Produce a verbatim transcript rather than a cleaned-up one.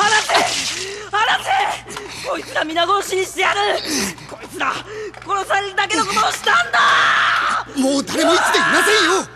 離せ！こいつら皆殺しにしてやる！こいつら殺されるだけのことをしたんだ！ もう誰も生きていませんよ！